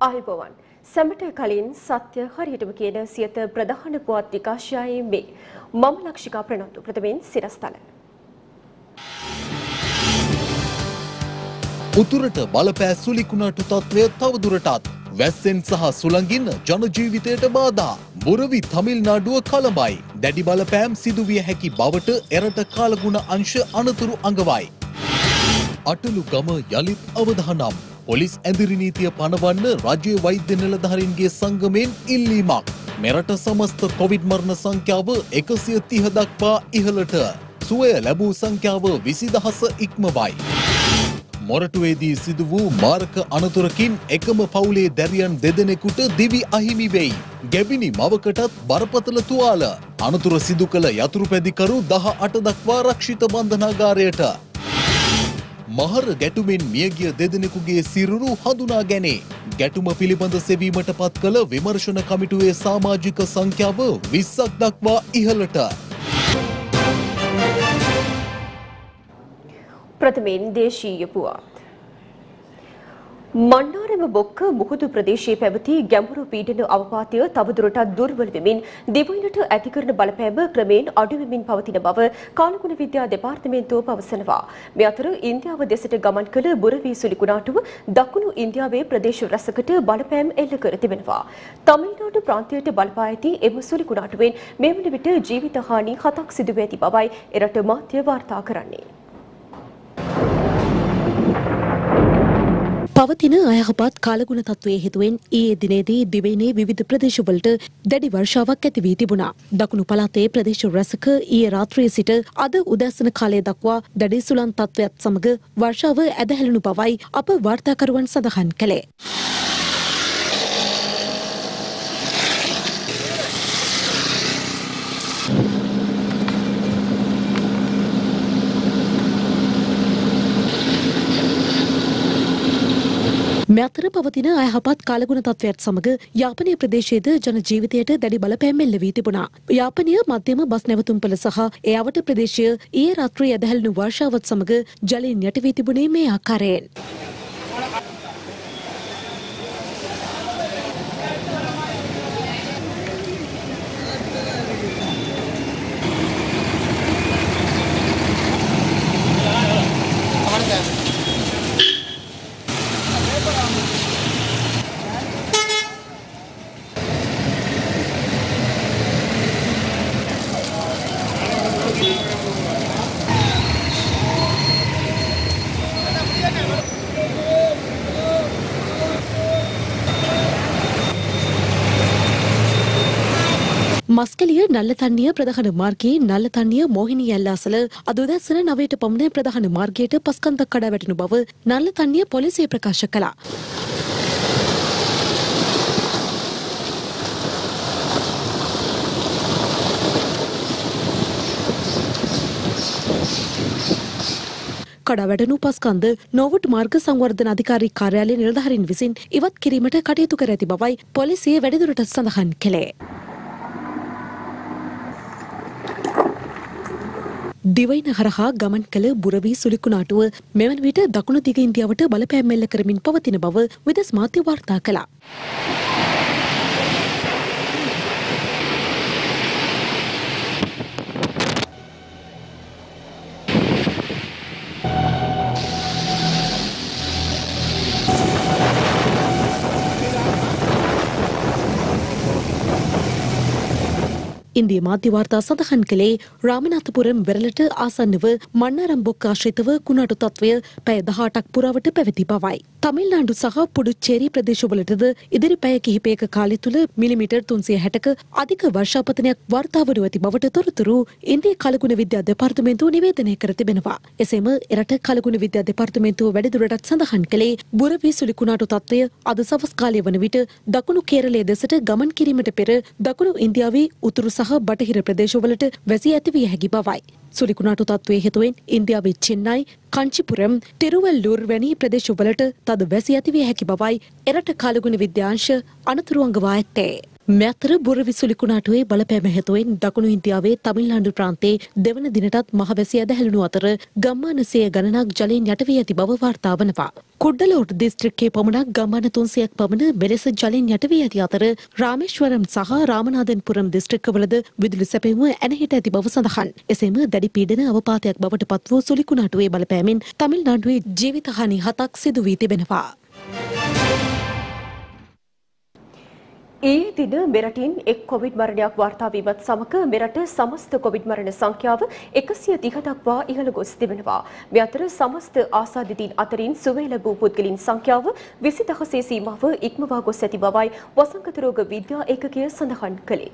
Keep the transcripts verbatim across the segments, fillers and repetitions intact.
ආයුබෝවන් සැමට කලින් සත්‍ය හරියටම කියන සියත ප්‍රධාන පුවත් විකාශයයි මේ මම ලක්ෂිකා ප්‍රනන්දු ප්‍රථමයෙන් සිරස්තල උතුරට බලපෑ සුලිකුණාටු තත්ත්වය තවදුරටත් වැස්සෙන් සහ සුළඟින් ජන ජීවිතයට බාධා බුරවි තමිල්නාඩුව කලඹයි දැඩි බලපෑම් සිදුවිය හැකි බවට එරට කාලගුණ අංශ අනතුරු අඟවයි අටලු ගම යලිත් අවදානම් පොලිස් ඇඳිරි නීතිය පනවන්න රජයේ වෛද්‍ය නිලධාරීන්ගේ සංගමයෙන් ඉල්ලීමක්. මෙරට සමස්ත කොවිඩ් මරණ සංඛ්‍යාව එකසිය තිහ දක්වා ඉහළට. සුවය ලැබූ සංඛ්‍යාව විසි දහස ඉක්මවයි. මොරටුවේදී සිදු වූ මාරක අනතුරකින් එකම පවුලේ දැරියන් දෙදෙනෙකුට දිවි අහිමි වෙයි. ගැබිනි මවකටත් බරපතල තුවාල. අනතුර සිදු කළ යතුරුපැදිකරු දහ අට දක්වා රක්ෂිත බන්ධනාගාරයට. මහර ගැටුමෙන් මියගිය දෙදෙනෙකුගේ සිරුරු හඳුනා ගැනේ. ගැටුම පිළිබඳ සෙවීමට පත් කළ විමර්ශන කමිටුවේ සමාජික සංඛ්‍යාව විස්සක් දක්වා ඉහළට. ප්‍රථමයෙන් දේශීය පුවත්. මන්නාරම බොක්ක මුහුදු ප්‍රදේශයේ පැවති ගැඹුරු පීඩන අවපාතය තවදුරටත් දුර්වල වෙමින් දිවයිනට ඇති කරන බලපෑම ක්‍රමයෙන් අඩු වෙමින් පවතින බව කාලගුණ විද්‍යා දෙපාර්තමේන්තුව පවසනවා. මේ අතර ඉන්දියාව දෙසට ගමන් කළ බුරවී සුලිකුණාටුව දකුණු ඉන්දියාවේ ප්‍රදේශ රැසකට බලපෑම් එල්ල කර තිබෙනවා. තමිල්නාඩු ප්‍රාන්තයට බලපා ඇති එම සුලිකුණාටුවෙන් මේ වන විට ජීවිත හානි හතක් සිදු වී ඇති බවයි එරට මාධ්‍ය වාර්තා කරන්නේ. පවතින අයහපත් කාලගුණ තත්ත්වයේ හේතුවෙන් ඊයේ දිනේදී දිවයිනේ විවිධ ප්‍රදේශවලට දැඩි වර්ෂාවක් ඇති වී තිබුණා. දකුණු පළාතේ ප්‍රදේශ රැසක ඊයේ රාත්‍රියේ සිට අද උදෑසන කාලය දක්වා දැඩි සුළං තත්ත්වයක් සමග වර්ෂාව ඇදහැළුණු බවයි අප වාර්තාකරුවන් සඳහන් කළේ. මේ අතර පවතින අයහපත් කාලගුණ තත්ත්වයත් සමග යාපනය ප්‍රදේශයේද ජන ජීවිතයට දැඩි බලපෑම් එල්ල වී තිබුණා. යාපනය මධ්‍යම බස් නැවතුම්පළ සහ ඒ අවට ප්‍රදේශය ඊයේ රාත්‍රියේ ඇදහැළුණු වර්ෂාවත් සමග ජලයෙන් යට වී තිබුණේ මේ ආකාරයෙන්. මස්කලිය නල්ලතන්නිය ප්‍රධාන මාර්ගයේ නල්ලතන්නිය මෝහිනී ඇල්ලාසල අද උදෑසන නවයට පමණ ප්‍රධාන මාර්ගයට පස්කන්දක් කඩා වැටුණු බව නල්ලතන්නිය පොලිසිය ප්‍රකාශ කළා. කඩා වැටුණු පස්කන්ද නොවුඩ් මාර්ග සංවර්ධන අධිකාරී කාර්යාලයේ නිලධාරීන් විසින් ඉවත් කිරීමට කටයුතු කර ඇති බවයි පොලිසිය වැඩිදුරටත් සඳහන් කළේ. දිවයින හරහා ගමන් කළ බුරවී සුලිකුණාටුව මෙවන විට දකුණු දිග ඉන්දියාවට බලපෑම් එල්ල කරමින් පවතින බව විදෙස් මාධ්‍ය වාර්තා කළා. ඉන්දිය මාධ්‍ය වාර්තා සඳහන් කළේ රාමනාථපුරම් වෙරළට ආසන්නව මන්නාරම් බොක්ක ආශ්‍රිතව කුණාටු තත්ත්වය පැය දහඅටක් පුරාවට පැවති බවයි. තමිල්නාඩු සහ පුඩුච්චේරි ප්‍රදේශවලටද ඉදිරි පැය කිහිපයක කාලය තුළ මිලිමීටර් තුන්සිය හැටක අධික වර්ෂාපතනයක් වාර්තා වනු ඇති බවට තොරතුරු ඉන්දිය කලගුණ විද්‍යා දෙපාර්තමේන්තුව නිවේදනය කර තිබෙනවා. එසේම එරට කලගුණ විද්‍යා දෙපාර්තමේන්තුව වැඩිදුරටත් සඳහන් කළේ බුරවී සුලිකුණාටු තත්ත්වය අද සවස් කාලය වන විට දකුණු කේරළය දෙසට ගමන් කිරීමට පෙර දකුණු ඉන්දියාවේ උතුරු සහ බටහිර ප්‍රදේශවලට වැසී ඇති විය හැකි බවයි. සුලිකුණාටු තත්ත්වයේ හේතුවෙන් ඉන්දියාවේ චෙන්නයි, කංචිපුරම්, තිරුවල්ලූර් වැනි ප්‍රදේශවලට තද වැසී ඇති විය හැකි බවයි එරට කාලගුණ විද්‍යාංශ අනතුරු අඟවා ඇත්තේ. මෙතර බුරවිසුලි කුණාටුවේ බලපෑම හේතුවෙන් දකුණු ඉන්දියාවේ තමිල්නාඩු ප්‍රාන්තයේ දෙවන දිනටත් මහවැසි ඇදහැළුණු අතර ගම්මාන සිය ගණනක් ජලයෙන් යට වී ඇති බව වාර්තා වනවා. කුඩ්ඩලෝට දිස්ත්‍රික්කයේ පමණක් ගම්මාන තුන්සියයක් පමණ මෙලෙස ජලයෙන් යට වී ඇති අතර රාමේශ්වරම් සහ රාමනාදන්පුරම් දිස්ත්‍රික්කවලද විදුලි සැපයීම ඇනහිට ඇති බව සඳහන්. එසේම දැඩි පීඩන අවපාතයක් බවට පත් වූ සුලි කුණාටුවේ බලපෑමෙන් තමිල්නාඩුවේ ජීවිතහානි හතක් සිදු වී තිබෙනවා. ඊයේ දින මෙරටින් එක් කොවිඩ් මරණයක් වාර්තා වීමත් සමග මෙරට සමස්ත කොවිඩ් මරණ සංඛ්‍යාව එකසිය තිහ දක්වා ඉහළ ගොස් තිබෙනවා. මේ අතර සමස්ත ආසාදිතයින් අතරින් සුවය ලැබූ පුද්ගලයන් සංඛ්‍යාව විසි දහසේ සීමාව ඉක්මවා ගොස් ඇති බවයි වසංගත රෝග විද්‍යා ඒකකය සඳහන් කළේ.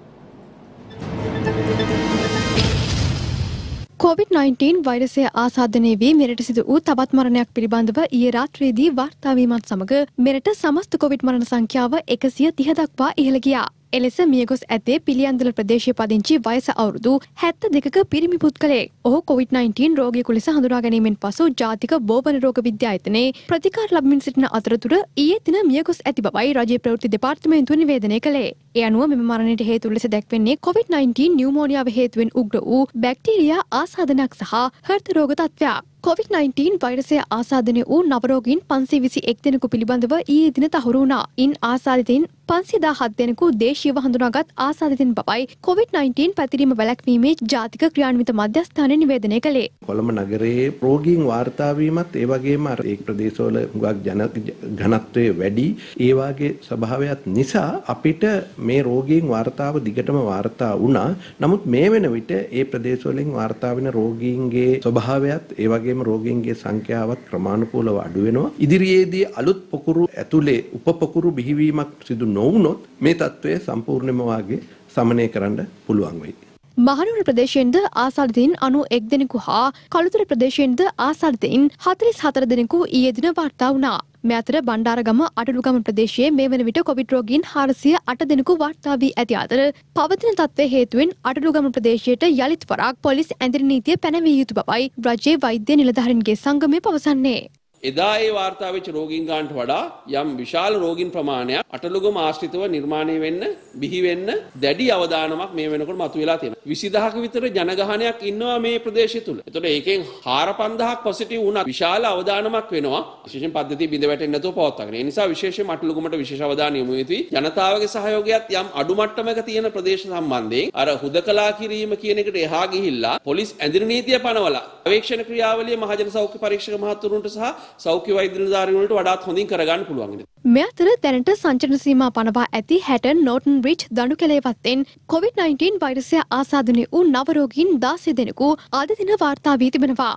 කොවිඩ් නයින්ටීන් වෛරසය ආසාදනය වී මෙරට සිදු වූ තවත් මරණයක් පිළිබඳව ඊයේ රාත්‍රියේදී වාර්තා වීමත් සමග මෙරට සමස්ත කොවිඩ් මරණ සංඛ්‍යාව එකසිය තිහ දක්වා ඉහළ ගියා. එලෙස මියගොස් ඇතේ පිළියන්දල ප්‍රදේශයේ පදිංචි වයස අවුරුදු හැත්තෑ දෙකක පිරිමි පුද්ගලයෙක්. ඔහු කොවිඩ් නයින්ටීන් රෝගියෙකු ලෙස හඳුනා ගැනීමෙන් පසු ජාතික බෝවන රෝග විද්‍යායතනයේ ප්‍රතිකාර ලබමින් සිටින අතරතුර ඊයේ දින මියගොස් ඇති බවයි රජයේ ප්‍රවෘත්ති දෙපාර්තමේන්තුව නිවේදනය කළේ. ඒ අනුව මෙම මරණයට හේතු ලෙස දැක්වෙන්නේ කොවිඩ් නයින්ටීන් නියුමෝනියාව හේතුවෙන් උග්‍ර වූ බැක්ටීරියා ආසාදනයක් සහ හෘද රෝග තත්ත්වයක්. කොවිඩ් නයින්ටීන් වෛරසය ආසාදනය වූ නවරෝගීන් පන්සිය විසි එක් දෙනෙකු පිළිබඳව ඊයේ දින තහවුරු වුණා. ඉන් ආසාදිතයින් පන්සිය දහහත් දෙනෙකු දේශීයව හඳුනාගත් ආසාදිතයින් බවයි කොවිඩ් නයින්ටීන් පැතිරීම වැළැක්වීමේ ජාතික ක්‍රියාන්විත මධ්‍යස්ථානය නිවේදනය කළේ. කොළඹ නගරයේ රෝගීන් වාර්තා වීමත් ඒ වගේම අර ඒ ප්‍රදේශවල හුඟක් ජන ඝනත්වයේ වැඩි ඒ වාගේ ස්වභාවයක් නිසා අපිට මේ රෝගීන් වාර්තාව දිගටම වාර්තා වුණා. නමුත් මේ වෙන විට ඒ ප්‍රදේශවලින් වාර්තා වෙන රෝගීන්ගේ ස්වභාවයත් ඒ වගේ රෝගීන්ගේ සංඛ්‍යාවත් ක්‍රමානුකූලව අඩු වෙනවා. ඉදිරියේදී අලුත් පොකුරු ඇතුලේ උප පොකුරු බිහිවීමක් සිදු නොවුනොත් මේ තත්ත්වය සම්පූර්ණයෙන්ම වාගේ සමනය කරන්න පුළුවන් වෙයි. මහනුවර ප්‍රදේශයෙන්ද ආසාදිතයින් අනූ එක් දෙනෙකු හා කළුතර ප්‍රදේශයෙන්ද ආසාදිතයින් හතළිස් හතර දෙනෙකු ඊයේ දින වාර්තා වුණා. මේ අතර බණ්ඩාරගම අටලුගම ප්‍රදේශයේ මේ වන විට කොවිඩ් රෝගීන් හාරසිය අට දෙනෙකු වාර්තා වී ඇති අතර පවතින තත්ත්වයේ හේතුවෙන් අටලුගම ප්‍රදේශයට යළිත් වරක් පොලිස් ඇඳිරි නීතිය පැනවිය යුතු බවයි රජයේ වෛද්‍ය නිලධාරීන්ගේ සංගමය පවසන්නේ. එදා ඒ වාර්තා වෙච්ච රෝගීන් ගන්නට වඩා යම් විශාල රෝගීන් ප්‍රමාණයක් අටලුගම ආශ්‍රිතව නිර්මාණය වෙන්න බිහි වෙන්න දැඩි අවදානමක් මේ වෙනකොට මතුවලා තියෙනවා. විසිදහක විතර ජනගහනයක් ඉන්නවා මේ ප්‍රදේශය තුල. ඒතකොට ඒකෙන් හාර පන්දහක් පොසිටිව් වුණා. විශාල අවදානමක් වෙනවා. විශේෂයෙන් පද්ධතිය බිඳ වැටෙන්නේ නැතුව පවත්වාගෙන. ඒ නිසා විශේෂයෙන් අටලුගමට විශේෂ අවධානය යොමු වෙතුයි. ජනතාවගේ සහයෝගයත් යම් අඩු මට්ටමක තියෙන ප්‍රදේශ සම්බන්ධයෙන් අර හුදකලා කිරීම කියන එකට එහා ගිහිල්ලා පොලිස් ඇඳිරි නීතිය පනවලා අවේක්ෂණ ක්‍රියාවලිය මහජන සෞඛ්‍ය පරීක්ෂක මහතුරුන්ට සහ සෞඛ්‍ය වෛද්‍ය නිලධාරීන් වලට වඩාත් හොඳින් කරගන්න පුළුවන්. මේ අතර දැනට සංචරණ සීමා පනවා ඇති හැටන් නෝටන් රිච් දඬුකැලේවත්තෙන් කොවිඩ් නයින්ටීන් වෛරසය ආසාදනය වූ නව රෝගීන් දාසය දෙනෙකු අද දින වාර්තා වී තිබෙනවා.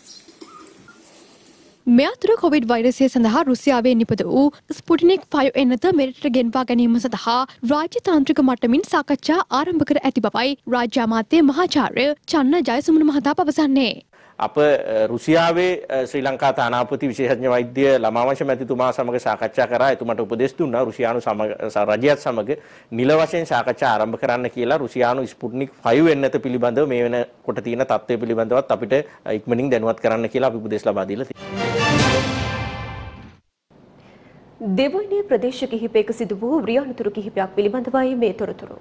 මේ අතර කොවිඩ් වෛරසය සඳහා රුසියාවේ නිපද වූ ස්පුට්නික් ෆයිව් එන්නත මෙරටට ගෙන්වා ගැනීම සඳහා රාජ්‍ය තාන්ත්‍රික මට්ටමින් සාකච්ඡා ආරම්භ කර ඇති බවයි රාජ්‍ය අමාත්‍ය මහාචාර්ය චන්න ජයසුමන මහතා පවසන්නේ. අප රුසියාවේ ශ්‍රී ලංකා තානාපති විශේෂඥ වෛද්‍ය ළමාවංශ මැතිතුමා සමග සාකච්ඡා කරා. එතුමාට උපදෙස් දුන්නා රුසියානු රජයත් සමග නිල වශයෙන් සාකච්ඡා ආරම්භ කරන්න කියලා. රුසියානු ස්පුට්නික් ෆයිව් එන්නත පිළිබඳව මේ වෙනකොට තියෙන තත්ත්වය පිළිබඳවත් අපිට ඉක්මනින් දැනුවත් කරන්න කියලා අපි උපදෙස් ලබා දීලා තියෙනවා. දෙවයිනේ ප්‍රදේශ කිහිපයක සිදු වූ ව්‍රියානුතුරු කිහිපයක් පිළිබඳවයි මේ තොරතුරු.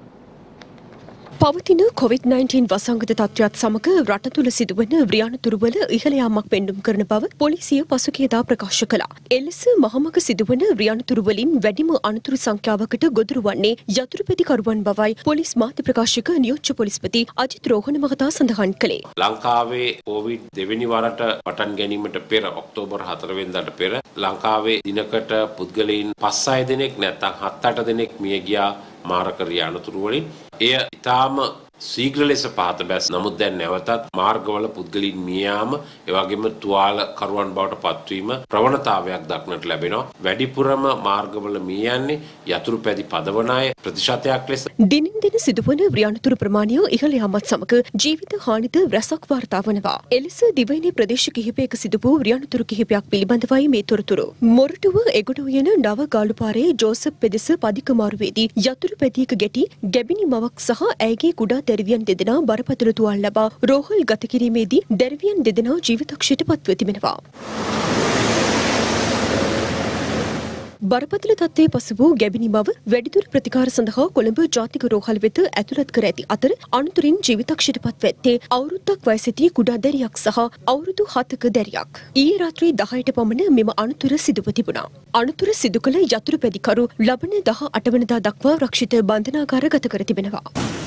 පවතින කොවිඩ් නයින්ටීන් වසංගත තත්ත්වයක් සමග රට තුළ සිදුවන ව්‍රියානුතුරුවල ඉහළ යාමක් පෙන්නුම් කරන බව පොලිසිය පසුගියදා ප්‍රකාශ කළා. එලෙස මහමග සිදුවන ව්‍රියානුතුරුවලින් වැඩිම අනුතුරු සංඛ්‍යාවකට ගොදුරු වන්නේ යතුරුපැදිකරුවන් බවයි පොලිස් මාධ්‍ය ප්‍රකාශක නියෝජ්‍ය පොලිස්පති අජිත් රෝහණ මහතා සඳහන් කළේ. ලංකාවේ කොවිඩ් දෙවෙනි වරට පටන් ගැනීමට පෙර ඔක්තෝබර් හතර වෙනිදාට පෙර ලංකාවේ දිනකට පුද්ගලයන් පස් හය දෙනෙක් නැත්නම් හත් අට දෙනෙක් මිය ගියා මාරක ව්‍රියානුතුරු වලින්. එය ඉතාම ශීඝ්‍ර ලෙස පහත බැස්. නමුත් දැන් නැවතත් මාර්ගවල පුද්ගලයන් මිය යාම ඒ වගේම තුවාල කරුවන් බවට පත්වීම ප්‍රවණතාවයක් දක්නට ලැබෙනවා. වැඩිපුරම මාර්ගවල මිය යන්නේ යතුරුපැදි පදවන අය ප්‍රතිශතයක් ලෙස. දිනින් දින සිදුවන ව්‍රියානුතුරු ප්‍රමාණය ඉහළ යාමත් සමග ජීවිත හානිද රැසක් වාර්තා වනවා. එලෙස දිවයිනේ ප්‍රදේශ කිහිපයක සිදු වූ ව්‍රියානුතුරු කිහිපයක් පිළිබඳවයි මේ තොරතුරු. මොරටුව එගොඩ උයන නව ගාලුපාරේ ජෝසප් පෙදෙස පදිකමාරුවේදී යතුරුපැදියක ගැටි ගැබිනි මවක් සහ ඇයගේ කුඩා දැරිවියන් දෙදෙනා බරපතල තුවාල ලබා රෝහල් ගත කිරීමේදී දැරිවියන් දෙදෙනා ජීවිතක්ෂයට පත්ව තිබෙනවා. බරපතල තත්ත්වයේ පසු වූ ගැබිනි බව වැඩිදුර ප්‍රතිකාර සඳහා කොළඹ ජාතික රෝහල වෙත ඇතුළත් කර ඇති අතර අනතුරින් ජීවිතක්ෂයට පත්ව ඇත්තේ අවුරුද්දක් වයසැති කුඩා දැරියක් සහ අවුරුදු හතක දැරියක්. ඊයේ රාත්‍රී දහයට පමණ මෙම අනතුර සිදුව තිබුණා. අනතුර සිදු කළ යතුරු පැදිකරු ලබන දහ අට වෙනිදා දක්වා රක්ෂිත බන්ධනාගාරගත කර තිබෙනවා.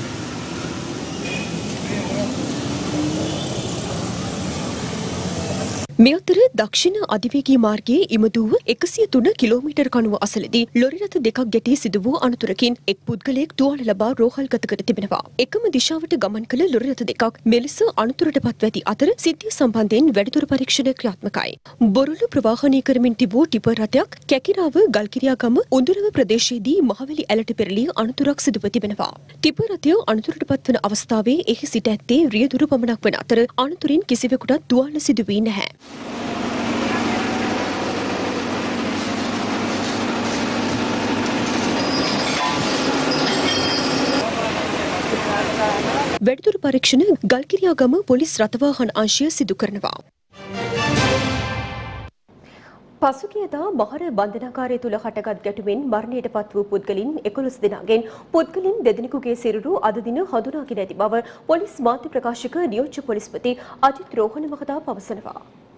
මේ අතර දක්ෂිණ අධිවේගී මාර්ගයේ ඉමදුව එකසිය තුන කිලෝමීටර් කණුව අසලදී ලොරි රථ දෙකක් ගැටී සිදු වූ අනතුරකින් එක් පුද්ගලයෙක් තුවාල ලබා රෝහල්ගත කර තිබෙනවා. එකම දිශාවට ගමන් කළ ලොරි රථ දෙකක් මෙලෙස අනතුරට පත්ව ඇති අතර සිද්ධිය සම්බන්ධයෙන් වැඩිදුර පරීක්ෂණ ක්‍රියාත්මකයි. බොරළු ප්‍රවාහනය කරමින් තිබූ ටිපර් රථයක් කැකිරාව ගල්කිරියාගම උඳුරව ප්‍රදේශයේදී මහවැලි ඇලට පෙරළී අනතුරක් සිදුව තිබෙනවා. ටිපර් රථය අනතුරට පත්වන අවස්ථාවේ එහි සිට ඇත්තේ රියදුර පමණක් වන අතර අනතුරින් කිසිවෙකුටත් තුවාල සිදු වී නැහැ. වැඩිදුර පරීක්ෂණ ගල්කිරියාගම පොලිස් රථවාහන අංශය සිදු කරනවා. පසුගියදා මහර බන්ධනාගාරය තුල හටගත් ගැටුමෙන් මරණයට පත් වූ පුද්ගලින් එකොළොස් දෙනාගෙන් පුද්ගලින් දෙදෙනෙකුගේ සිරුරු අද දින හඳුනාගෙන ඇති බව පොලිස් මාධ්‍ය ප්‍රකාශක නියෝජ්‍ය පොලිස්පති අජිත් රෝහණ මහතා පවසනවා.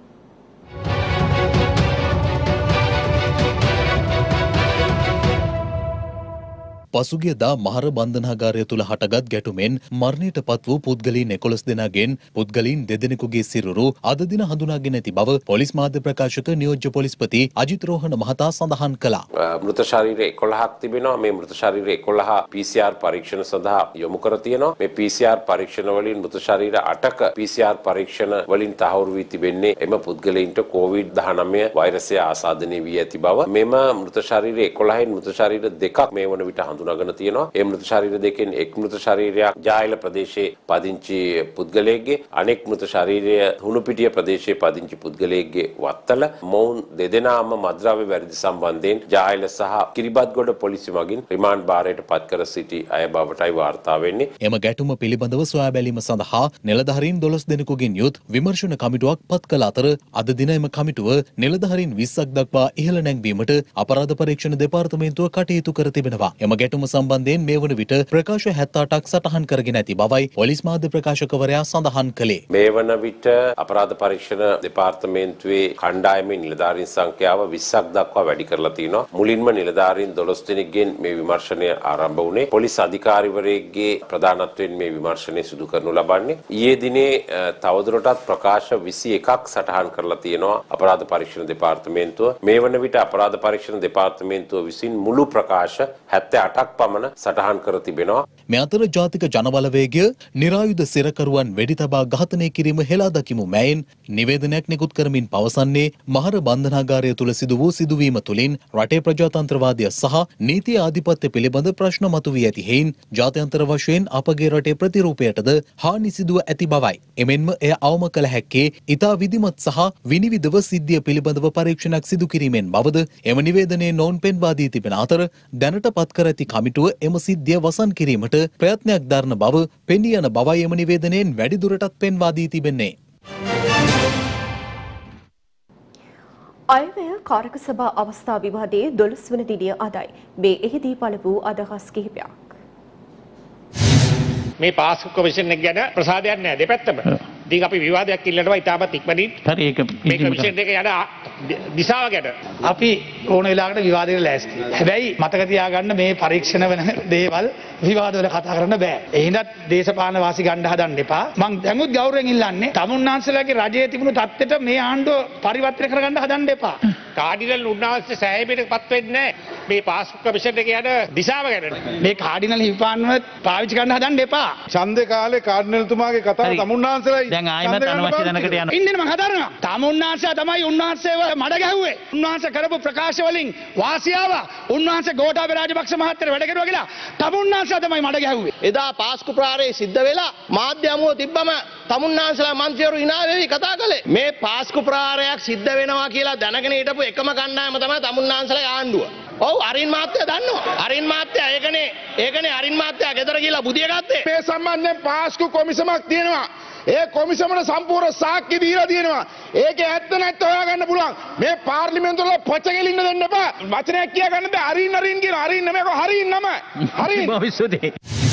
පසුගියදා මහර බන්ධනාගාරය තුල හටගත් ගැටුමෙන් මරණයට පත් වූ පුද්ගලයන් එකොළොස් දෙනාගෙන් පුද්ගලයන් දෙදෙනෙකුගේ සිරුරු අද දින හඳුනාගෙන ඇති බව පොලිස් මාධ්‍ය ප්‍රකාශක නියෝජ්‍ය පොලිස්පති අජිත් රෝහණ මහතා සඳහන් කළා. මෘත ශරීර එකොළහක් තිබෙනවා. මේ මෘත ශරීර එකොළහ පී සී ආර් පරීක්ෂණ සඳහා යොමු කර තියෙනවා. මේ පී සී ආර් පරීක්ෂණ වලින් මෘත ශරීර අටක පී සී ආර් පරීක්ෂණ වලින් තහවුරු වී තිබෙන්නේ එම පුද්ගලයන්ට කොවිඩ් දහනවය වෛරසය ආසාදනය වී ඇති බව. මෙම මෘත ශරීර එකොළහෙන් මෘත ශරීර දෙකක් මේ වන විට හඳුනාගෙන තියෙනවා. ඒ මෘත ශරීර දෙකෙන් එක් මෘත ශරීරයක් ජායල ප්‍රදේශයේ පදිංචි පුද්ගලයෙක්ගේ, අනෙක් මෘත ශරීරය හුණුපිටිය ප්‍රදේශයේ පදිංචි පුද්ගලයෙක්ගේ වත්තල. මොවුන් දෙදෙනාම මද්‍රව්‍ය වැරදි සම්බන්ධයෙන් ජායල සහ කිරිබත්ගොඩ පොලිසිය මගින් රිමාන්ඩ් භාරයට පත් කර සිටි අය බවටයි වාර්තා වෙන්නේ. එම ගැටුම පිළිබඳව සොයා බැලීම සඳහා නිලධාරීන් දොළොස් දෙනෙකුගෙන් යුත් විමර්ශන කමිටුවක් පත් කළ අතර අද දින එම කමිටුව නිලධාරීන් විස්සක් දක්වා ඉහළ නැංවීමට අපරාධ පරීක්ෂණ දෙපාර්තමේන්තුව කටයුතු කර තිබෙනවා. එම ගැටුම සම්බන්ධයෙන් මේ වන විට ප්‍රකාශ හැත්තඅටක් සටහන් කරගෙන ඇති බවයි පොලිස් මාධ්‍ය ප්‍රකාශකවරයා සඳහන් කළේ. මේ වන විට අපරාධ පරීක්ෂණ දෙපාර්තමේන්තුවේ කණ්ඩායමේ නිලධාරීන් සංඛ්‍යාව විස්සක් දක්වා වැඩි කරලා තිනවා. මුලින්ම නිලධාරීන් දොළොස් දෙනෙක්ගෙන් මේ විමර්ශනය ආරම්භ වුණේ. පොලිස් අධිකාරිවරයෙක්ගේ ප්‍රධානත්වයෙන් මේ විමර්ශනය සිදු කරනු ලබන්නේ. ඊයේ දිනේ තවදුරටත් ප්‍රකාශ විසි එකක් සටහන් කරලා තියෙනවා අපරාධ පරීක්ෂණ දෙපාර්තමේන්තුව. මේ වන විට අපරාධ පරීක්ෂණ දෙපාර්තමේන්තුව විසින් මුළු ප්‍රකාශ හැත්තඅටක් පමණ සටහන් කර තිබෙනවා. මේ අතර ජාතික ජනබලවේගය නිරායුධ සිරකරුවන් වෙඩි තබා ඝාතනය කිරීම හෙලා දකිමු මෑයින් නිවේදනයක් නිකුත් කරමින් පවසන්නේ මහර බන්ධනාගාරය තුල සිදු වූ සිදුවීම තුළින් රටේ ප්‍රජාතන්ත්‍රවාදය සහ නීතිය ආධිපත්‍ය පිළිබඳ ප්‍රශ්න මතුවී ඇති හේයින් ජාත්‍යන්තර වශයෙන් අපගේ රටේ ප්‍රතිරූපයටද හානි සිදුව ඇති බවයි. එමෙන්ම එය අවම කළ හැක්කේ ඉතා විධිමත් සහ විනිවිදව සිද්ධිය පිළිබඳව පරීක්ෂණයක් සිදු කිරීමෙන් බවද එම නිවේදනයේ නොවුන් පෙන්වා දී තිබෙන අතර දැනට පත් කර ඇති කමිටුව එම සිද්ධිය වසන් කිරීමට ප්‍රයත්නයක් දරන බව පෙනී යන බවයි එම නිවේදනයෙන් වැඩිදුරටත් පෙන්වා දී තිබෙන්නේ. අයවැය කාරක සභා අවස්ථා විවාදයේ දොළොස් වන දිනය අදයි. මේ එහිදී පළ වූ අදහස් කිහිපයක්. මේ පාස්කු කොමිෂන් එක ගැන ප්‍රසාදයක් නැහැ දෙපැත්තම. ඉතින් අපි විවාදයක් ඉල්ලනවා ඉතාමත් ඉක්මනින්. හරි ඒක මේ කොමිෂන් එක යන දිශාව ගැන අපි ඕන වෙලාවකට විවාදයකට ලෑස්ති. හැබැයි මතක තියාගන්න මේ පරීක්ෂණ වෙන දේවල් විවාදවල කතා කරන්න බෑ. ඒ හින්දා දේශපාලන වාසි ගන්න හදන්න එපා. මං දැමුත් ගෞරවයෙන් ඉල්ලන්නේ තමුන්නාන්සලාගේ රජයේ තිබුණු තත්ත්වෙට මේ ආණ්ඩුව පරිවර්තනය කරගන්න හදන්න එපා. කාඩිනල් උන්වහන්සේ සෑහීමකටපත් වෙන්නේ නැහැ. මේ පාස්කු කොමිෂන් එක යන දිශාව ගැන. මේ කාඩිනල් හිමිපාන්ව පාවිච්චි කරන්න හදන්න එපා. ඡන්දේ කාලේ කාඩිනල්තුමාගේ කතාව තමුන්නාන්සලායි දැන් ආයෙත් අනවශ්‍ය දැනකට යනවා. ඉන්නේ මම හදනවා. තමුන්නාන්සලා තමයි උන්වහන්සේව මඩ ගැහුවේ. උන්වහන්සේ කරපු ප්‍රකාශ වලින් වාසියාව උන්වහන්සේ ගෝඨාභය රාජපක්ෂ මහත්තයා වැඩ කරුවා කියලා තමුන්නාන්සලා තමයි මඩ ගැහුවේ. එදා පාස්කු ප්‍රහාරයේ සිද්ධ වෙලා මාධ්‍ය අමුව තිබ්බම තමුන්නාන්සලා මන්ත්‍රීවරු hina වෙවි කතා කළේ. මේ පාස්කු ප්‍රහාරයක් සිද්ධ වෙනවා කියලා දැනගෙන හිටපු එකම කණ්ඩායම තමයි තමුන්නාන්සලා ආණ්ඩුව. ඔව් අරින් මාත්‍යා දන්නවා. අරින් මාත්‍යා ඒකනේ ඒකනේ අරින් මාත්‍යා ගෙදර ගිහලා බුදිය ගත්තේ. මේ සම්බන්ධයෙන් පාස්කු කොමිසමක් තියෙනවා. ඒ කොමිසමට සම්පූර්ණ සාක්ෂි දීලා තියෙනවා. ඒකේ ඇත්ත නැත්ත හොයාගන්න පුළුවන්. මේ පාර්ලිමේන්තුවල පොච්ච ගෙලින්න දෙන්න එපා. වචනයක් කියා ගන්න බෑ. හරින්න හරින්න කියන හරින්න මේක හරින්නම. හරින්න. භවිෂ්‍යදී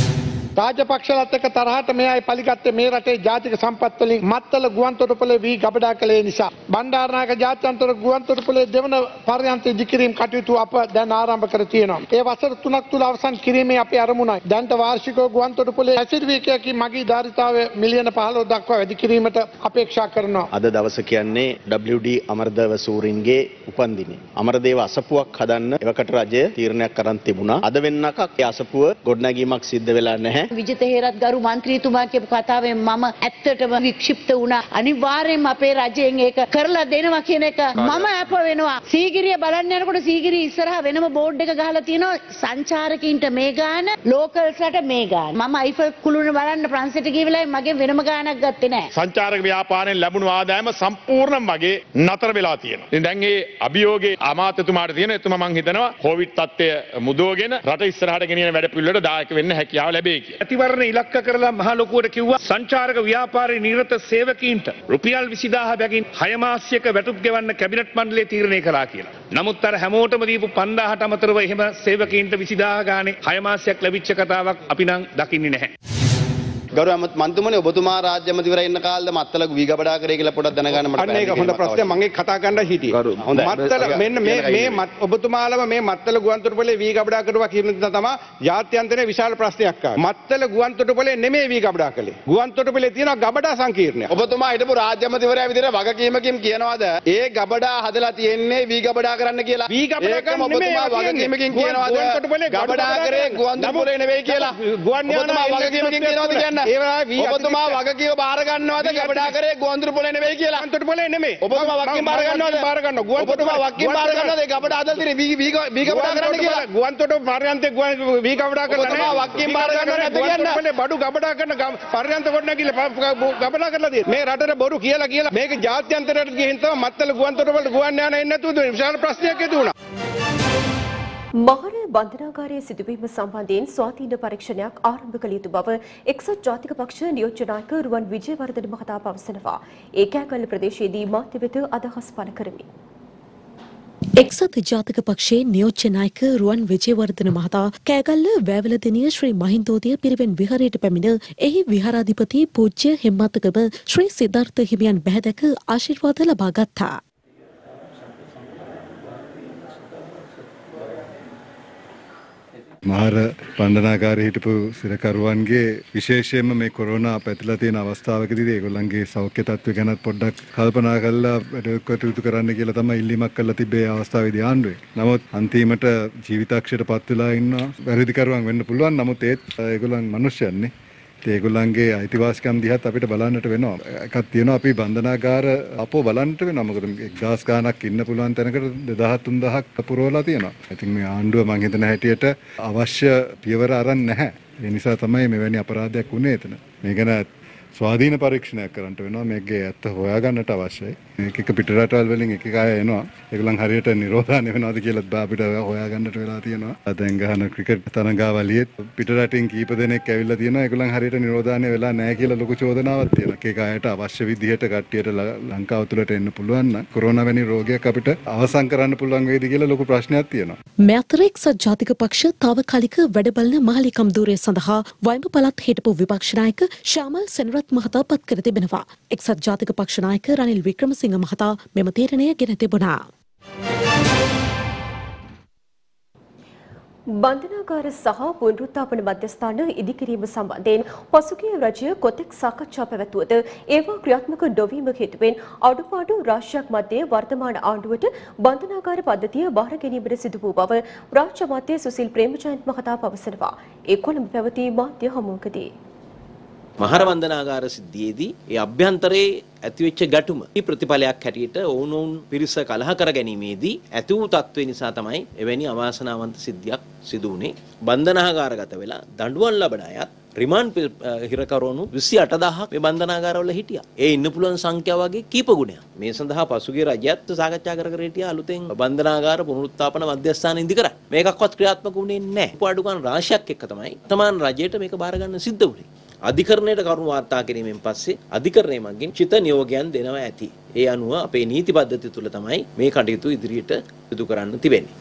රාජපක්ෂලත් එක්ක තරහට මෙයයි පලිගත්තේ මේ රටේ ජාතික සම්පත් වලින් මත්තල ගුවන්තොටුපළේ වී ගබඩා කළේ නිසා. බණ්ඩාරනායක ජාත්‍යන්තර ගුවන්තොටුපළේ දෙවන පර්යන්ත ඉදිකිරීම කටයුතු අප දැන් ආරම්භ කර තියෙනවා. ඒ වසර තුනක් තුල අවසන් කිරීමේ අපේ අරමුණයි. දැන්ට වාර්ෂිකව ගුවන්තොටුපළේ හැසිරවීමේ මගී ධාරිතාවය මිලියන පහළොව දක්වා වැඩි කිරීමට අපේක්ෂා කරනවා. අද දවස කියන්නේ ඩබ්ලිව් ඩී අමරදේව සූරින්ගේ උපන්දිනය. අමරදේව අසපුවක් හදන්න එවකට රජය තීරණයක් කරන් තිබුණා. අද වෙන්නකක් ඒ අසපුව ගොඩනැගීමක් සිද්ධ වෙලා නැහැ. විජිත හේරත් ගරු මන්ත්‍රීතුමා කියපු කතාවෙන් මම ඇත්තටම වික්ෂිප්ත වුණා. අනිවාර්යයෙන්ම අපේ රජයෙන් ඒක කරලා දෙනවා කියන එක මම අප වෙනවා. සීගිරිය බලන්න යනකොට සීගිරිය ඉස්සරහා වෙනම බෝඩ් එක ගහලා තියෙනවා සංචාරකීන්ට මේ ගාන, ලෝකල්ස්ලට මේ ගාන. මම අයිෆල් කුළුණ බලන්න ප්‍රංශයට ගිය වෙලාවේ මගෙන් වෙනම ගානක් ගත්තේ නැහැ. සංචාරක ව්‍යාපාරයෙන් ලැබුණු ආදායම සම්පූර්ණයෙන් වගේ නතර වෙලා තියෙනවා. ඉතින් දැන් මේ අභියෝගේ අමාත්‍යතුමාට තියෙන එතුමා මං හිතනවා කොවිඩ් තත්ත්වය මුදවගෙන රට ඉස්සරහට ගෙනියන වැඩ පිළිවෙලට දායක වෙන්න හැකියාව ලැබෙයි කියලා. ඇතිවරණ ඉලක්ක කරලා මහ ලොකුවට කිව්වා සංචාරක ව්‍යාපාරයේ නිරත සේවකීන්ට රුපියල් විසිදාහ බැගින් හය මාසයක වැටුප් ගෙවන්න කැබිනට් මණ්ඩලය තීරණය කළා කියලා. නමුත් අර හැමෝටම දීපු පන්දාහට අමතරව එහෙම සේවකීන්ට විසිදාහ ගානේ හය මාසයක් ලැබිච්ච කතාවක් අපි නම් දකින්නේ නැහැ. ගෞරව මන්තුමනේ ඔබතුමා රාජ්‍ය මන්ත්‍රීවරයා ඉන්න කාලෙද මත්තල වී ගබඩා කරේ කියලා පොඩ්ඩක් දැනගන්න මට. අන්න ඒක හොඳ ප්‍රශ්නයක් මම ඒක කතා කරන්න හිටියේ. මත්තල මෙන්න මේ මේ ඔබතුමාලම මේ මත්තල ගුවන්තොටුපළේ වී ගබඩා කරුවා කියන දේ තමයි ජාත්‍යන්තරයේ විශාල ප්‍රශ්නයක් ආවේ. මත්තල ගුවන්තොටුපළේ නෙමෙයි වී ගබඩා කළේ. ගුවන්තොටුපළේ තියෙනවා ගබඩා සංකීර්ණයක්. ඔබතුමා හිටපු රාජ්‍ය මන්ත්‍රීවරයා විදිහට වගකීමකින් කියනවාද ඒ ගබඩා හදලා තියෙන්නේ වී ගබඩා කරන්න කියලා? වී ගබඩා කරන්න නෙමෙයි වගකීමකින් කියනවාද ගබඩා කරේ ගුවන්තොටුපළේ නෙමෙයි කියලා? ගුවන් යානා වගකීමකින් කියනවාද කියන්න? ඔබතුමා වගකීම බාර ගන්නවද ගබඩා කරේ ගුවන්තොටුපළේ නෙමෙයි කියලා? ගුවන්තොටුපළේ නෙමෙයි. ඔබතුමා වගකීම බාර ගන්නවද? බාර ගන්නවා. ඔබතුමා වගකීම බාර ගන්නවද ඒ ගබඩා හදලා තියෙන්නේ වී වී වී ගබඩා කරන්න කියලා? ගුවන්තොටුප පර්යන්තේ වී ගබඩා කරලා නැහැ. ඔබතුමා වගකීම බාර ගන්නවද නැද්ද කියන්න? ගුවන්තොටුපළේ බඩු ගබඩා කරන පර්යන්ත කොට නැගිලා ගබඩා කරලා තියෙන්නේ. මේ රටට බොරු කියලා කියලා මේක ජාත්‍යන්තරයට ගිහින් තමයි මත්තල ගුවන්තොටුපළට ගුවන් යාන එන්නේ නැතුව විශාල ප්‍රශ්නයක් ඇති වුණා. මහර බන්ධනාගාරයේ සිදුවීම සම්බන්ධයෙන් ස්වාධීන පරීක්ෂණයක් ආරම්භ කළ යුතු බව එක්සත් ජාතික පක්ෂ නියෝජ්‍ය නායක රුවන් විජේවර්ධන මහතා පවසනවා. ඒ කෑගල්ල ප්‍රදේශයේදී මාධ්‍ය වෙත අදහස් පළ කරමින්. එක්සත් ජාතික පක්ෂයේ නියෝජ්‍ය නායක රුවන් විජේවර්ධන මහතා කෑගල්ල වැවලදෙනිය ශ්‍රී මහින්දෝදය පිරිවෙන් විහාරයට පැමිණ එහි විහාරාධිපති පූජ්‍ය හෙම්මතගම ශ්‍රී සිද්ධාර්ථ හිමියන් බැහැදැක ආශිර්වාද ලබා ගත්තා. මහර බන්ධනාගාරයේ හිටපු සිරකරුවන්ගේ විශේෂයෙන්ම මේ කොරෝනා පැතිලා තියෙන අවස්ථාවකදී ඒගොල්ලන්ගේ සෞඛ්‍ය තත්ත්වය ගැන පොඩ්ඩක් කල්පනා කරලා වැඩ කටයුතු කරන්න කියලා තමයි ඉල්ලීමක් කළා තිබේ අවස්ථාවේදී ආණ්ඩුවේ. නමුත් අන්තිමට ජීවිතක්ෂයට පත් වෙලා ඉන්නවා වැරදිකරුවන් වෙන්න පුළුවන්. නමුත් ඒත් ඒගොල්ලන් මිනිස්සුන්නේ. ඒගොල්ලන්ගේ අයිතිවාසිකම් දිහත් අපිට බලන්නට වෙනවා. එකක් තියෙනවා අපි බන්ධනාගාර අපෝ බලන්නට වෙනවා. මොකද එක්දාස් ගාණක් ඉන්න පුළුවන් තැනකට දෙදාහ තුන්දාහක් පුරවලා තියෙනවා. ඉතින් මේ ආණ්ඩුව මං හිතන හැටියට අවශ්‍ය පියවර අරන් නැහැ. ඒ නිසා තමයි මෙවැනි අපරාධයක් වුණේ එතන. මේ ගැන ස්වාධීන පරීක්ෂණයක් කරන්න වෙනවා. මේකේ ඇත්ත හොයාගන්නට අවශ්‍යයි. මේක එක පිට රටවල් වලින් එක එක අය එනවා. ඒගොල්ලන් හරියට නිරෝධානය වෙනවද කියලාත් අපිට හොයාගන්නට වෙලා තියෙනවා. දැන් ගහන ක්‍රිකට් තරඟාවලියේ පිට රටින් කීප දෙනෙක් ඇවිල්ලා තියෙනවා. ඒගොල්ලන් හරියට නිරෝධානය වෙලා නැහැ කියලා ලොකු චෝදනාවක් තියෙනවා. එක එක අයට අවශ්‍ය විදිහට කට්ටියට ලංකාව තුළට එන්න පුළුවන් නම් කොරෝනා වැනි රෝගයක් අපිට අවසන් කරන්න පුළුවන් වේද කියලා ලොකු ප්‍රශ්නයක් තියෙනවා. මේ අතර එක්සත් ජාතික පක්ෂ තාවකාලික වැඩබලන මහලිකම් ධූරය සඳහා වයිඹ පළාත් හිටපු විපක්ෂ නායක ශාමල් සෙනරත් මහතා පත් කර තිබෙනවා. එක්සත් ජාතික පක්ෂ නායක රනිල් වික්‍රමසිංහ මහතා මෙම තීරණය ගෙන තිබුණා. බන්ධනාගාර සහ පුනරුත්ථාපන මධ්‍යස්ථාන ඉදිකිරීම සම්බන්ධයෙන් පසුගිය රජය කොතෙක් සාකච්ඡා පැවැත්වුවද ඒවා ක්‍රියාත්මක නොවීම හේතුවෙන් අඩුපාඩු රාශියක් මැද්දේ වර්තමාන ආණ්ඩුවට බන්ධනාගාර පද්ධතිය බාර ගැනීමට සිදු වූ බව රාජ්‍ය අමාත්‍ය සුසිල් ප්‍රේමචන්ද් මහතා පවසනවා. ඒ කොළඹ පැවති මාධ්‍ය හමුවකදී මහර වන්දනාගාර සිද්ධියේදී ඒ අභ්‍යන්තරයේ ඇතිවෙච්ච ගැටුම මේ ප්‍රතිඵලයක් හැටියට ඔවුනොවුන් පිරිස කලහ කර ගැනීමේදී ඇති වූ තත්ත්වේ නිසා තමයි එවැනි අවාසනාවන්ත සිද්ධියක් සිදු වුණේ. බන්ධනාගාරගත වෙලා දඬුවම් ලබන අයත් රිමාන්ඩ් හිරකරුවනු විසි අට දහසක් මේ බන්ධනාගාරවල හිටියා. ඒ ඉන්න පුළුවන් සංඛ්‍යාව වගේ කීප ගුණයක්. මේ සඳහා පසුගිය රජයත් සාකච්ඡා කර කර හිටියා අලුතෙන් බන්ධනාගාර පුනරුත්ථාපන මධ්‍යස්ථාන ඉදි කරා. මේකක්වත් ක්‍රියාත්මක වුණේ නැහැ. පාඩුකම් රාශියක් එක්ක තමයි තමාන් රජයට මේක බාර ගන්න සිද්ධ වුණේ. අධිකරණයට කරුණු වාර්තා කිරීමෙන් පස්සේ අධිකරණය මගින් චිත නියෝගයන් දෙනවා ඇති. ඒ අනුව අපේ නීති පද්ධතිය තුළ තමයි මේ කටයුතු ඉදිරියට යොදු කරන්න තිබෙන්නේ.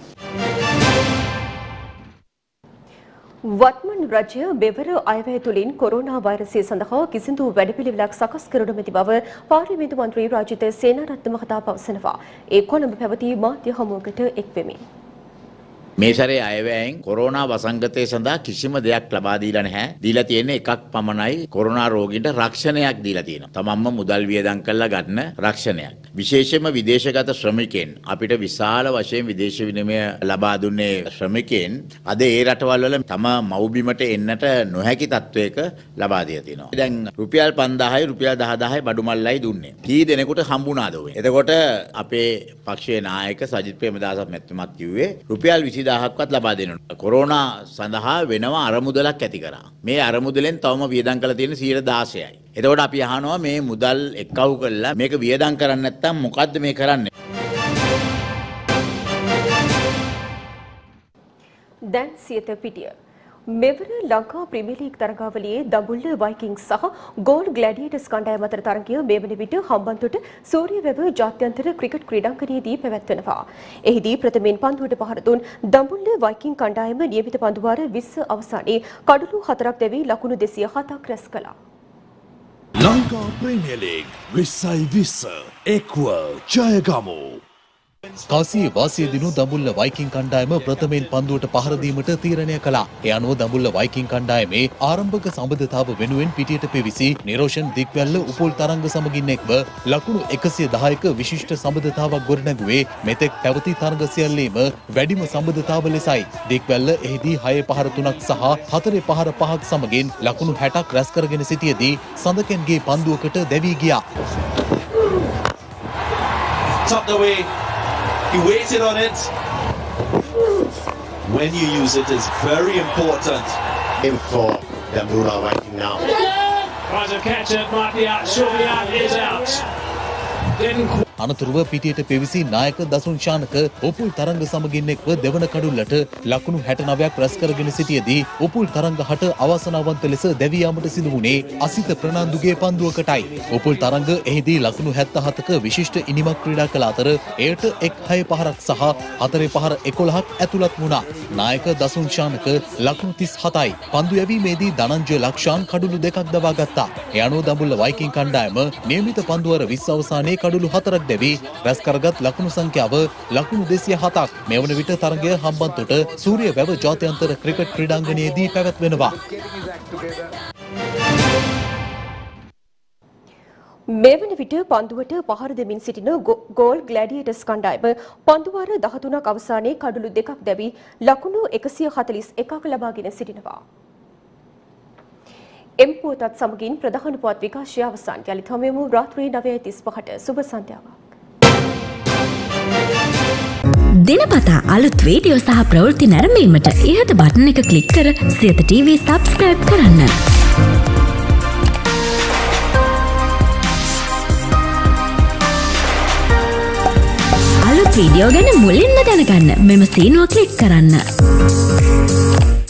වත්මන් රජය මෙවර අයවැය තුළින් කොරෝනා වෛරසය සඳහා කිසිදු වැඩපිළිවෙලක් සකස් කර නොමැති බව පාර්ලිමේන්තු මන්ත්‍රී රාජිත සේනාරත්න මහතා පවසනවා. ඒ කොළඹ පැවති මාධ්‍ය හමුවකට එක් වෙමින්. මේ සැරේ අයවැයෙන් කොරෝනා වසංගතය සඳහා කිසිම දෙයක් ලබා දීලා නැහැ. දීලා තියෙන්නේ එකක් පමණයි කොරෝනා රෝගීන්ට රක්ෂණයක් දීලා තියෙනවා. තමන්ම මුදල් වියදම් කරලා ගන්න රක්ෂණයක්. විශේෂයෙන්ම විදේශගත ශ්‍රමිකයන් අපිට විශාල වශයෙන් විදේශ විනිමය ලබා දුන්නේ ශ්‍රමිකයන් අද ඒ රටවල් වල තම මව්බිමට එන්නට නොහැකි තත්වයක ලබා දීලා තියෙනවා. දැන් රුපියල් පන්දාහයි රුපියල් දහදාහයි බඩු මල්ලයි දුන්නේ. කී දෙනෙකුට හම්බුණාද ඔය? එතකොට අපේ පක්ෂයේ නායක සජිත් ප්‍රේමදාස මැතිතුමත් කිව්වේ රුපියල් විසිදාහක්වත් ලබා දෙනවා. කොරෝනා සඳහා වෙනවා අරමුදලක් ඇති කරා. මේ අරමුදලෙන් තවම වියදම් කරලා තියෙන සියයට දාසයයි. එතකොට අපි අහනවා මේ මුදල් එක්කවු කරලා මේක වියදම් කරන්නේ නැත්නම් මොකද්ද මේ කරන්නේ? දැන් සියත පිටිය. මෙවර ලංකා ප්‍රීමියර් ලීග් තරගාවලියේ දඹුල්ල වයිකින්ස් සහ ගෝල් ග්ලැඩියේටර්ස් කණ්ඩායම් අතර තරගය මේ වන විට හම්බන්තොට සූරියවැව ජාත්‍යන්තර ක්‍රිකට් ක්‍රීඩාංගණයේදී පැවැත්වෙනවා. එහිදී ප්‍රථමයෙන් පන්දුවට පහර දුන් දඹුල්ල වයිකින් කණ්ඩායම නියමිත පන්දු වාර විස්ස අවසානයේ කඩලු හතරක් දැවී ලකුණු දෙසිය හතක් රැස් කළා. ලංකා ප්‍රීමියර් ලීග් විස්සයි විස්ස එක්ව ජයගමු. කාසියේ වාසිය දිනු දඹුල්ල වයිකින් කණ්ඩායම ප්‍රථමයෙන් පන්දුවට පහර දීමට තීරණය කළා. ඒ අනුව දඹුල්ල වයිකින් කණ්ඩායමේ ආරම්භක සම්බන්ධතාව වෙනුවෙන් පිටියට පෙවිසි නිරෝෂන් දික්වැල්ල උපුල් තරංග සමගින් එක්ව ලකුණු එකසිය දහයක විශිෂ්ට සම්බන්ධතාවක් ගොඩනැගුවේ මෙතෙක් පැවති තරඟ සියල්ලේම වැඩිම සම්බන්ධතාව ලෙසයි. දික්වැල්ල එහිදී හය පහර තුනක් සහ හතරේ පහර පහක් සමගින් ලකුණු හැටක් රැස් කරගෙන සිටියේදී සඳකෙන්ගේ පන්දුවකට දැවී ගියා. He waited on it. When you use it is very important. In for Dambula Viking now. Tries to catch it, might be out. Sylvian is out. Didn't අනතුරුව පිටියට පෙවිසි නායක දසුන් ශානක උපුල් තරංග සමගින් එක්ව දෙවන කඩුල්ලට ලකුණු හැට නවයක් රැස් කරගෙන සිටියේදී උපුල් තරංග හට අවසනාවන්ත ලෙස දැවී යාමට සිදු වුණේ අසිත ප්‍රනාන්දුගේ පන්දුවකටයි. උපුල් තරංග එහිදී ලකුණු හැත්තහතක විශිෂ්ට ඉනිමක් ක්‍රීඩා කළ අතර එයට එක් හය පහරක් සහ හතරේ පහර එකොළහක් ඇතුළත් වුණා. නායක දසුන් ශානක ලකුණු තිස් හතයි. පන්දු යැවීමේදී ධනංජය ලක්ෂාන් කඩුළු දෙකක් දවා ගත්තා. ඒ අනුව දඹුල්ල වයිකින් කණ්ඩායම නියමිත පන්දුවර විස්ස අවසානයේ කඩුළු හතරක් දැවී රැස් කරගත් ලකුණු සංඛ්‍යාව ලකුණු දෙසිය හතක්. මේ වන විට තරගය හම්බන්තොට සූරියවැව ජාත්‍යන්තර ක්‍රිකට් ක්‍රීඩාංගණයේදී පැවැත්වෙනවා. මේ වන විට පන්දුවට පහර දෙමින් සිටින ගෝල් ග්ලැඩියේටර්ස් කණ්ඩායම පන්දු වාර දහතුනක් අවසානයේ කඩලු දෙකක් දැවී ලකුණු එකසිය හතළිස් එකක් ලබාගෙන සිටිනවා. එම් පුවතත් සමගින් ප්‍රධාන පුවත් විකාශය අවසන්. යලිත් හමුවෙමු රාත්‍රී නවය තිස් පහට. සුබ සන්ධ්‍යාවක්. දිනපතා අලුත් වීඩියෝ සහ ප්‍රවෘත්ති නැරඹීමට ඉහත බටන් එක ක්ලික් කර සියත ටීවී සබ්ස්ක්‍රයිබ් කරන්න. අලුත් වීඩියෝ ගැන මුලින්ම දැනගන්න මෙම සීනුව ක්ලික් කරන්න.